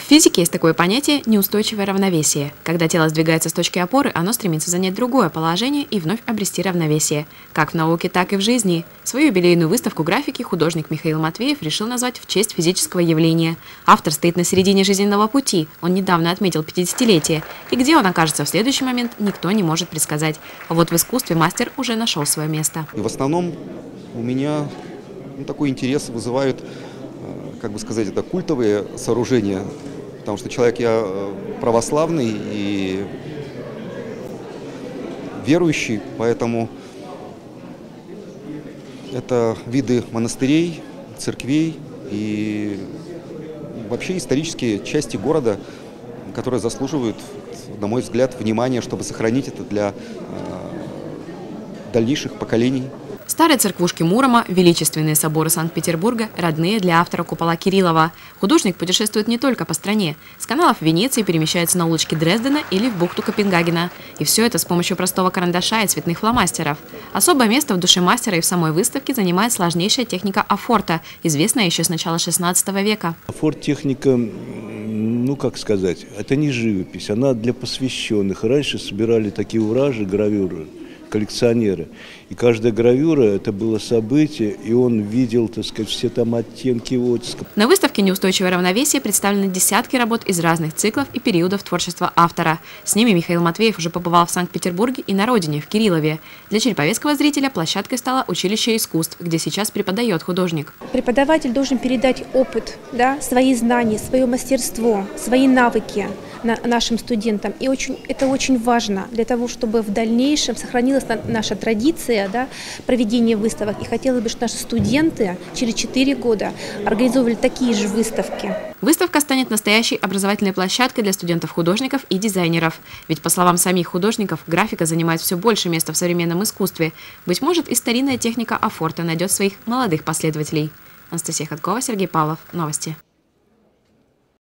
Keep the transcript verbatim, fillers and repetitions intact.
В физике есть такое понятие «неустойчивое равновесие». Когда тело сдвигается с точки опоры, оно стремится занять другое положение и вновь обрести равновесие. Как в науке, так и в жизни. Свою юбилейную выставку графики художник Михаил Матвеев решил назвать в честь физического явления. Автор стоит на середине жизненного пути. Он недавно отметил пятидесятилетие. И где он окажется в следующий момент, никто не может предсказать. А вот в искусстве мастер уже нашел свое место. И в основном у меня ну, такой интерес вызывают, как бы сказать, это культовые сооружения, потому что человек я православный и верующий, поэтому это виды монастырей, церквей и вообще исторические части города, которые заслуживают, на мой взгляд, внимания, чтобы сохранить это для дальнейших поколений. Старые церквушки Мурома, величественные соборы Санкт-Петербурга – родные для автора купола Кириллова. Художник путешествует не только по стране. С каналов Венеции перемещается на улочки Дрездена или в бухту Копенгагена. И все это с помощью простого карандаша и цветных фломастеров. Особое место в душе мастера и в самой выставке занимает сложнейшая техника афорта, известная еще с начала шестнадцатого века. Афорт-техника, ну как сказать, это не живопись, она для посвященных. Раньше собирали такие уражи, гравюры, коллекционеры. И каждая гравюра – это было событие, и он видел, так сказать, все там оттенки оттиска. На выставке «Неустойчивое равновесие» представлены десятки работ из разных циклов и периодов творчества автора. С ними Михаил Матвеев уже побывал в Санкт-Петербурге и на родине, в Кириллове. Для череповецкого зрителя площадкой стало училище искусств, где сейчас преподает художник. Преподаватель должен передать опыт, да, свои знания, свое мастерство, свои навыки нашим студентам. И очень, это очень важно для того, чтобы в дальнейшем сохранилась наша традиция, да, проведения выставок. И хотелось бы, чтобы наши студенты через четыре года организовывали такие же выставки. Выставка станет настоящей образовательной площадкой для студентов-художников и дизайнеров. Ведь, по словам самих художников, графика занимает все больше места в современном искусстве. Быть может, и старинная техника афорта найдет своих молодых последователей. Анастасия Ходкова, Сергей Павлов. Новости.